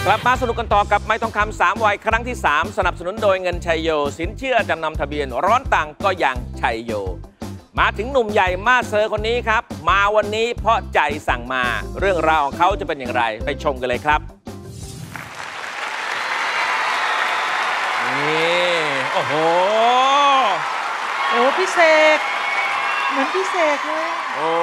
กลับมาสนุกกันต่อกับไม้ทองคำ3 วัยครั้งที่ 3 สนับสนุนโดยเงินชัยโยสินเชื่อจำนำทะเบียนร้อนต่างก็ยังชัยโยมาถึงหนุ่มใหญ่มาเซอร์คนนี้ครับมาวันนี้เพราะใจสั่งมาเรื่องราวของเขาจะเป็นอย่างไรไปชมกันเลยครับนี่โอ้โหโอ้พี่เสกเหมือนพี่เสกเลยโอ้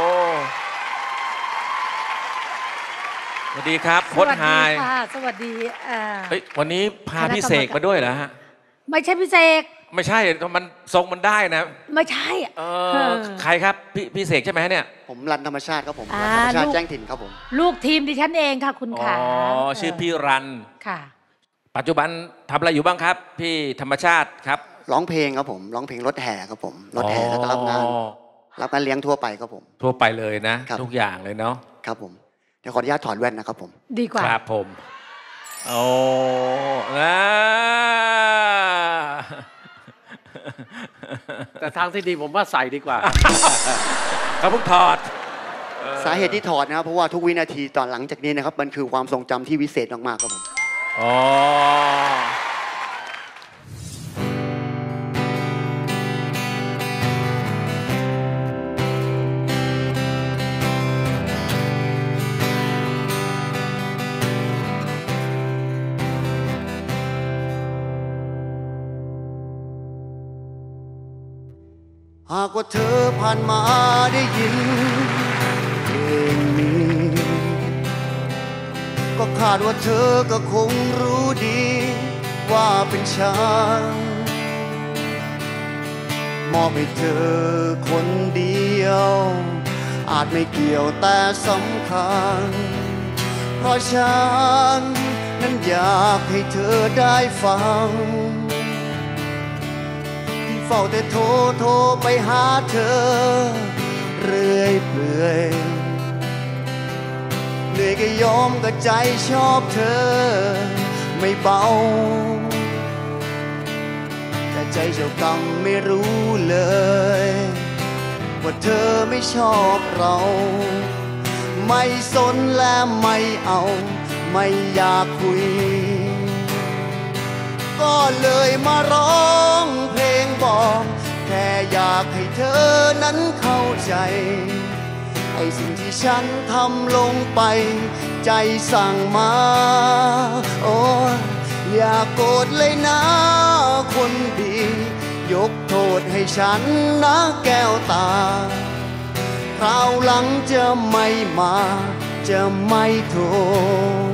สวัสดีครับโค้ชไฮสวัสดีวันนี้พาพี่เสกมาด้วยเหรอฮะไม่ใช่พี่เสกไม่ใช่มันทรงมันได้นะไม่ใช่ใครครับพี่เสกใช่ไหมเนี่ยผมรันธรรมชาติครับผมรันธรรมชาติแจ้งถิ่นครับผมลูกทีมดิฉันเองค่ะคุณขาอ๋อชื่อพี่รันค่ะปัจจุบันทำอะไรอยู่บ้างครับพี่ธรรมชาติครับร้องเพลงครับผมร้องเพลงรถแห่ครับผมรถแห่แล้วก็รับงานเลี้ยงทั่วไปครับผมทั่วไปเลยนะทุกอย่างเลยเนาะครับผมเดี๋ยวขออนุญาตถอดแว่นนะครับผมดีกว่าครับผมโอ้นะแต่ทางที่ดีผมว่าใส่ดีกว่าเขาเพิ่งถอดสาเหตุที่ถอดนะครับเพราะว่าทุกวินาทีตอนหลังจากนี้นะครับมันคือความทรงจำที่วิเศษมากๆครับผมอ๋อหากว่าเธอผ่านมาได้ยินเพลงนี้ก็คาดว่าเธอก็คงรู้ดีว่าเป็นฉันมอบให้เธอคนเดียวอาจไม่เกี่ยวแต่สำคัญเพราะฉันนั้นอยากให้เธอได้ฟังเฝ้าแต่โทรไปหาเธอเรื่อยเปื่อยเหนื่อยก็ยอมก็ใจชอบเธอไม่เบาแต่ใจเจ้ากรรมไม่รู้เลยว่าเธอไม่ชอบเราไม่สนและไม่เอาไม่อยากคุยก็เลยมาร้องเพลงบอกแค่อยากให้เธอนั้นเข้าใจไอ้สิ่งที่ฉันทำลงไปใจสั่งมาโอ้อย่าโกรธเลยนะคนดียกโทษให้ฉันนะแก้วตาคราวหลังจะไม่มาจะไม่โทษ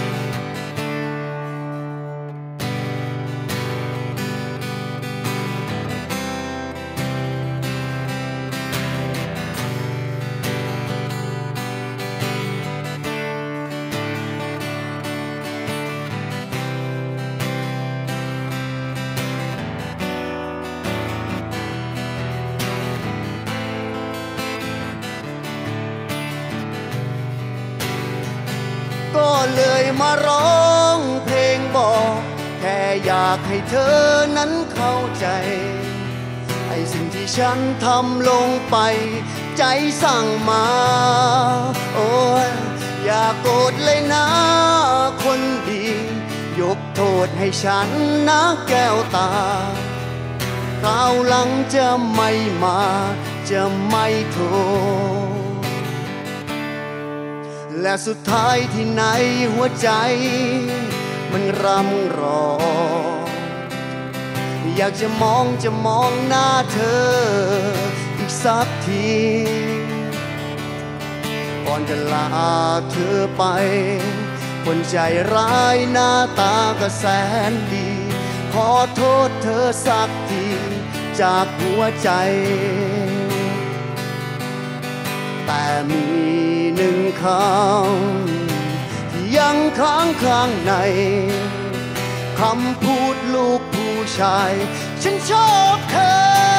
ก็เลยมาร้องเพลงบอกแค่อยากให้เธอนั้นเข้าใจไอ้สิ่งที่ฉันทำลงไปใจสั่งมาโอ้ยอย่าโกรธเลยนะคนดียกโทษให้ฉันนะแก้วตาคราวหลังจะไม่มาจะไม่โทษและสุดท้ายที่ไหนหัวใจมันร่ำรออยากจะมองหน้าเธออีกสักทีก่อนจะลาเธอไปคนใจร้ายหน้าตาก็แสนดีขอโทษเธอสักทีจากหัวใจแต่มีหนึ่งคำที่ยังค้างข้างในคำพูดลูกผู้ชายฉันชอบเธอ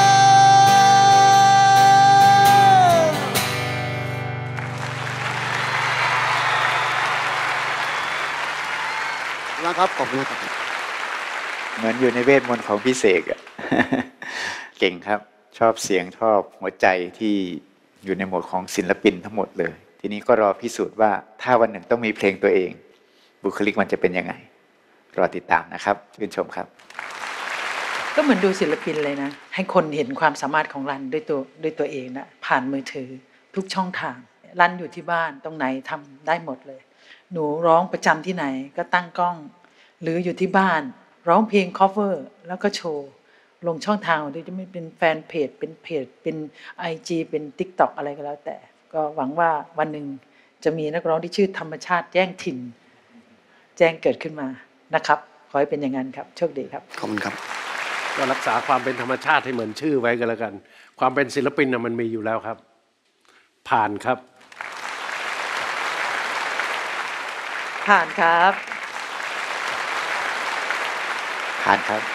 นะครับขอบคุณครับเหมือนอยู่ในเวทมนต์ของพี่เสกเก่งครับชอบเสียงชอบหัวใจที่อยู่ในโหมดของศิลปินทั้งหมดเลยทีนี้ก็รอพิสูจน์ว่าถ้าวันหนึ่งต้องมีเพลงตัวเองบุคลิกมันจะเป็นยังไงรอติดตามนะครับชื่นชมครับก็เหมือนดูศิลปินเลยนะให้คนเห็นความสามารถของรันด้วยตัวเองนะผ่านมือถือทุกช่องทางรันอยู่ที่บ้านตรงไหนทำได้หมดเลยหนูร้องประจำที่ไหนก็ตั้งกล้องหรืออยู่ที่บ้านร้องเพลง cover แล้วก็โชว์ลงช่องทางที่จะไม่เป็นแฟนเพจเป็น IG เป็น TikTok อะไรก็แล้วแต่ก็หวังว่าวันหนึ่งจะมีนักร้องที่ชื่อธรรมชาติแย่งถิ่นแจ้งเกิดขึ้นมานะครับขอให้เป็นอย่างนั้นครับโชคดีครับขอบคุณครับก็รักษาความเป็นธรรมชาติให้เหมือนชื่อไว้ก็แล้วกันความเป็นศิลปินน่ะมันมีอยู่แล้วครับผ่านครับผ่านครับผ่านครับ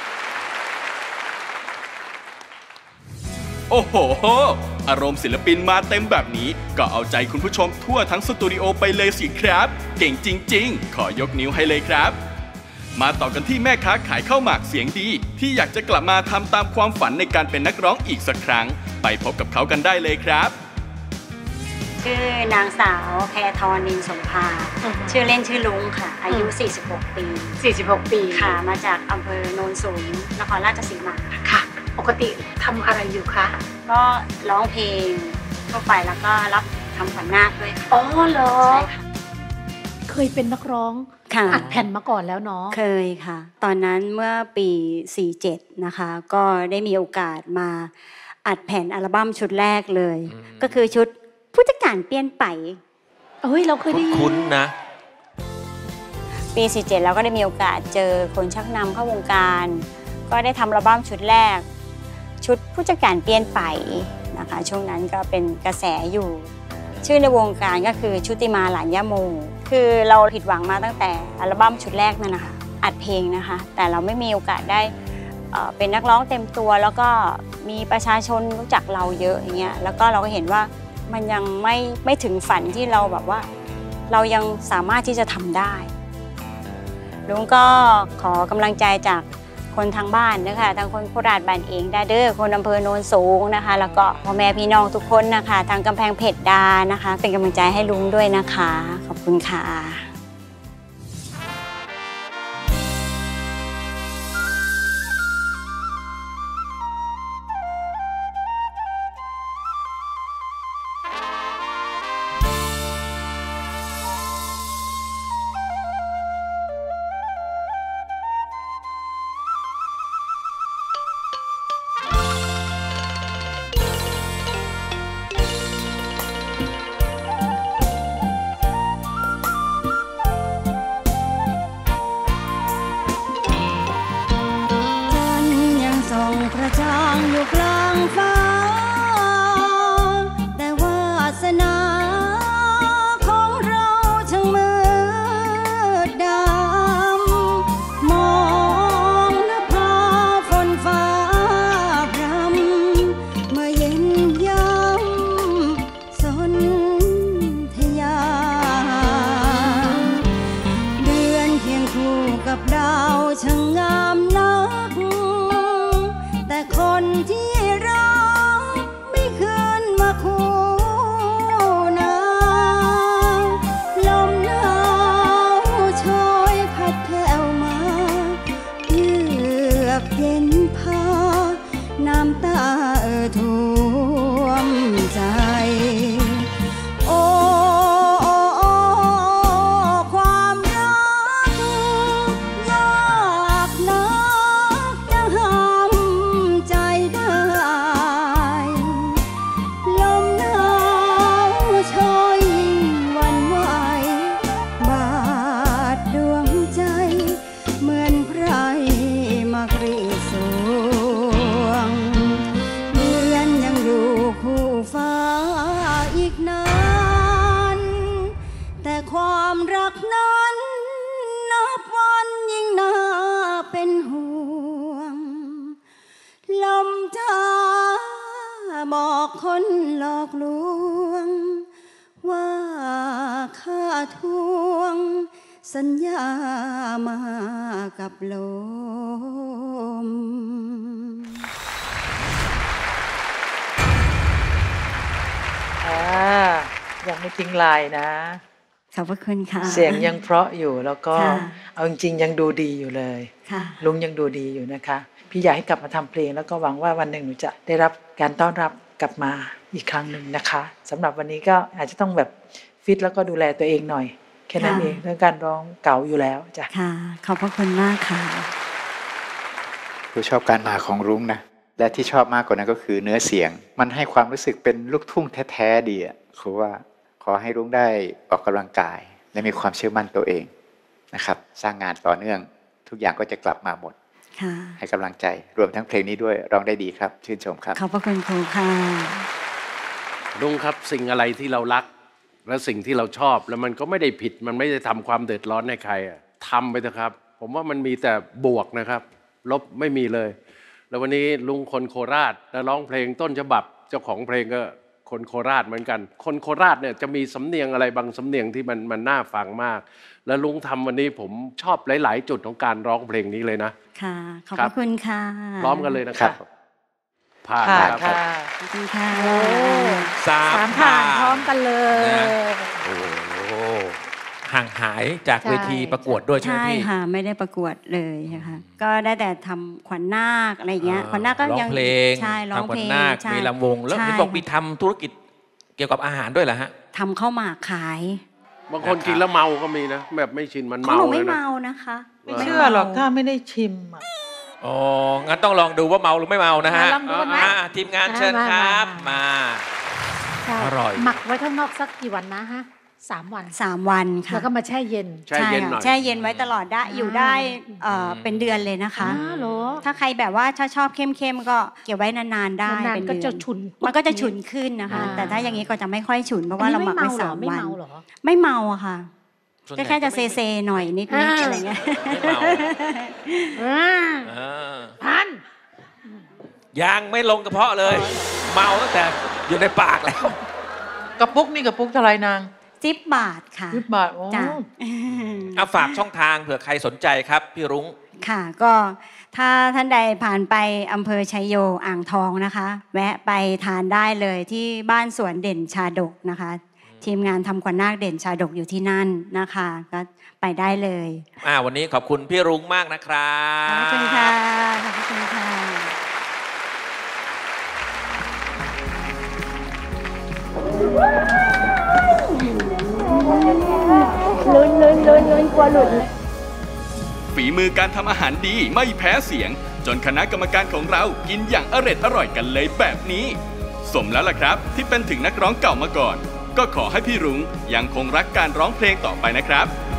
โอ้โหอารมณ์ศิลปินมาเต็มแบบนี้ก็เอาใจคุณผู้ชมทั่วทั้งสตูดิโอไปเลยสิครับเก่งจริงๆขอยกนิ้วให้เลยครับมาต่อกันที่แม่ค้าขายข้าวหมากเสียงดีที่อยากจะกลับมาทำตามความฝันในการเป็นนักร้องอีกสักครั้งไปพบกับเขากันได้เลยครับชื่อนางสาวแพทรนินสมภาชื่อเล่นชื่อลุงค่ะอายุ46 ปี 46 ปีค่ะมาจากอำเภอโนนสูงนครราชสีมาค่ะปกติทำอะไรอยู่คะก็ร้องเพลงทั่วไปแล้วก็รับทำขวัญนาคด้วยค่ะอ๋อเหรอใช่ค่ะเคยเป็นนักร้องอัดแผ่นมาก่อนแล้วเนาะเคยค่ะตอนนั้นเมื่อปี47นะคะก็ได้มีโอกาสมาอัดแผ่นอัลบั้มชุดแรกเลยก็คือชุดผู้จัดการเปลี่ยนไปเราเคยได้คุ้นนะปี47เราก็ได้มีโอกาสเจอคนชักนำเข้าวงการก็ได้ทำอัลบั้มชุดแรกชุดผู้จัดการเปลี่ยนไปนะคะช่วงนั้นก็เป็นกระแสอยู่ชื่อในวงการก็คือชุติมาหลานย่าโมคือเราผิดหวังมาตั้งแต่อัลบั้มชุดแรกนั่นนะคะอัดเพลงนะคะแต่เราไม่มีโอกาสได้เป็นนักร้องเต็มตัวแล้วก็มีประชาชนรู้จักเราเยอะอย่างเงี้ยแล้วก็เราก็เห็นว่ามันยังไม่ถึงฝันที่เราแบบว่าเรายังสามารถที่จะทำได้ลุงก็ขอกำลังใจจากคนทางบ้านนะคะทางคนโคราชบ้านเองได้เด้อคนอำเภอโนนสูงนะคะแล้วก็พ่อแม่พี่น้องทุกคนนะคะทางกำแพงเพชรดานะคะเป็นกำลังใจให้ลุงด้วยนะคะขอบคุณค่ะจางอยู่กลางฟ้าแต่วาสนาของเราช่างมืดดำมองนภาฝนฟ้าพรำเมื่อเย็นยำสนธยาเดือนเคียงคู่กับดาวช่างงามนักแต่คนที่รักไม่คืนมาคู่นาลมหนาวโชยพัดแผ่วมาเยือกเย็นพาน้ำตาท่วมใจโอ้ความรักยากนักจะหาใจได้ลมหนาวโชยหวั่นไหวบาดดวงใจเหมือนไพรมากรีดสวงเดือนยังอยู่คู่ฟ้าอีกนานแต่ความรักนั้นนับวันยิ่งน่าเป็นห่วงลมจ้าบอกคนหลอกลวงว่าข้าทวงสัญญามากับลมยังไม่ทิ้งลายนะขอบพระคุณค่ะเสียงยังเพราะอยู่แล้วก็ค่ะเอาจริงๆยังดูดีอยู่เลยค่ะลุงยังดูดีอยู่นะคะพี่อยากให้กลับมาทำเพลงแล้วก็หวังว่าวันหนึ่งหนูจะได้รับการต้อนรับกลับมาอีกครั้งหนึ่งนะคะสำหรับวันนี้ก็อาจจะต้องแบบฟิตแล้วก็ดูแลตัวเองหน่อยแค่นั้นเองเรื่องการร้องเก่าอยู่แล้วจ้ะค่ะขอบพระคุณมากค่ะคือชอบการมาของรุ้งนะและที่ชอบมากกว่านั้นก็คือเนื้อเสียงมันให้ความรู้สึกเป็นลูกทุ่งแท้ๆดีอ่ะคือว่าขอให้รุ้งได้ออกกำลังกายและมีความเชื่อมั่นตัวเองนะครับสร้างงานต่อเนื่องทุกอย่างก็จะกลับมาหมดให้กำลังใจรวมทั้งเพลงนี้ด้วยร้องได้ดีครับชื่นชมครับขอบพระคุณครูค่ะลุงครับสิ่งอะไรที่เรารักและสิ่งที่เราชอบแล้วมันก็ไม่ได้ผิดมันไม่ได้ทำความเดือดร้อนให้ใครทำไปเถอะครับผมว่ามันมีแต่บวกนะครับลบไม่มีเลยแล้ววันนี้ลุงคนโคราชและร้องเพลงต้นฉบับเจ้าของเพลงก็คนโคราชเหมือนกันคนโคราชเนี่ยจะมีสำเนียงอะไรบางสำเนียงที่มันน่าฟังมากแล้วลุงทำวันนี้ผมชอบหลายๆจุดของการร้องเพลงนี้เลยนะค่ะขอบพระคุณค่ะพร้อมกันเลยนะครับผ่านครับขอบคุณค่ะสามผ่านพร้อมกันเลยโอ้ห่างหายจากเวทีประกวดด้วยใช่ไหมพี่ใช่ค่ะไม่ได้ประกวดเลยค่ะก็ได้แต่ทำขวัญนาคอะไรเงี้ยขวัญนาคก็ยังร้องเพลงใช่ร้องเพลงทำขวัญนาคมีลำวงแล้วมีบอกมีทำธุรกิจเกี่ยวกับอาหารด้วยเหรอฮะทำข้าวหมากขายบางคนกินแล้วเมาก็มีนะแบบไม่ชินมันเมาเลยนะไม่เมานะคะไม่เชื่อหรอกถ้าไม่ได้ชิมอ๋องั้นต้องลองดูว่าเมาหรือไม่เมานะฮะทีมงานเชิญครับมาอร่อยหมักไว้ข้างนอกสักกี่วันนะฮะ3 วัน 3 วันค่ะแล้วก็มาแช่เย็นใช่แช่เย็นไว้ตลอดได้อยู่ได้เป็นเดือนเลยนะคะถ้าใครแบบว่าชอบเข้มๆก็เก็บไว้นานๆได้เป็นเดือนมันก็จะฉุนขึ้นนะคะแต่ถ้าอย่างนี้ก็จะไม่ค่อยฉุนเพราะว่าเราหมักไว้3 วันไม่เมาอะค่ะก็แค่จะเซหน่อยนิดๆอะไรเงี้ยพันยังไม่ลงกระเพาะเลยเมาตั้งแต่อยู่ในปากแล้วกระปุกนี่กระปุกเท่าไรนาง 10 บาทค่ะ 10 บาทโอ้เอาฝากช่องทางเผื่อใครสนใจครับพี่รุ้งค่ะก็ถ้าท่านใดผ่านไปอำเภอชัยโยอ่างทองนะคะแวะไปทานได้เลยที่บ้านสวนเด่นชาดกนะคะทีมงานทำขวัญนาคเด่นชาดกอยู่ที่นั่นนะคะก็ไปได้เลยวันนี้ขอบคุณพี่รุ้งมากนะครับขอบคุณค่ะขอบคุณค่ะลุ้นกลัวหลุดฝีมือการทำอาหารดีไม่แพ้เสียงจนคณะกรรมการของเรากินอย่างอร่อยกันเลยแบบนี้สมแล้วล่ะครับที่เป็นถึงนักร้องเก่ามาก่อนก็ขอให้พี่รุ้งยังคงรักการร้องเพลงต่อไปนะครับ